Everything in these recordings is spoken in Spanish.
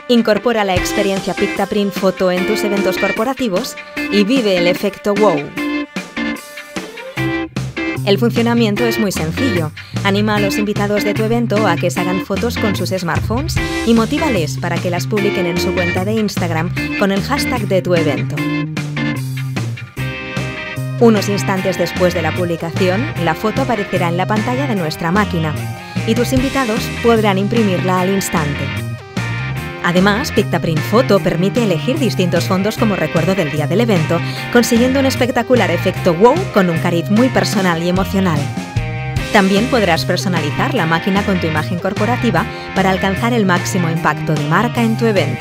Incorpora la experiencia Pictaprint Photo en tus eventos corporativos y vive el efecto wow. El funcionamiento es muy sencillo. Anima a los invitados de tu evento a que se hagan fotos con sus smartphones y motívales para que las publiquen en su cuenta de Instagram con el hashtag de tu evento. Unos instantes después de la publicación, la foto aparecerá en la pantalla de nuestra máquina y tus invitados podrán imprimirla al instante. Además, Pictaprint Photo permite elegir distintos fondos como recuerdo del día del evento, consiguiendo un espectacular efecto wow con un cariz muy personal y emocional. También podrás personalizar la máquina con tu imagen corporativa para alcanzar el máximo impacto de marca en tu evento.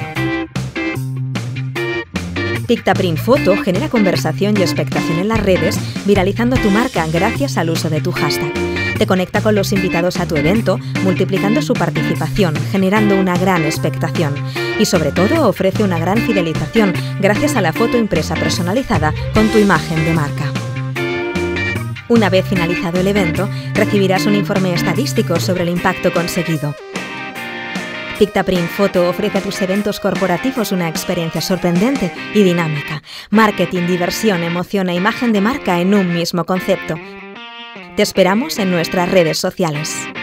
Pictaprint Photo genera conversación y expectación en las redes, viralizando tu marca gracias al uso de tu hashtag. Te conecta con los invitados a tu evento, multiplicando su participación, generando una gran expectación. Y sobre todo ofrece una gran fidelización gracias a la foto impresa personalizada con tu imagen de marca. Una vez finalizado el evento, recibirás un informe estadístico sobre el impacto conseguido. Pictaprint Photo ofrece a tus eventos corporativos una experiencia sorprendente y dinámica. Marketing, diversión, emoción e imagen de marca en un mismo concepto. Te esperamos en nuestras redes sociales.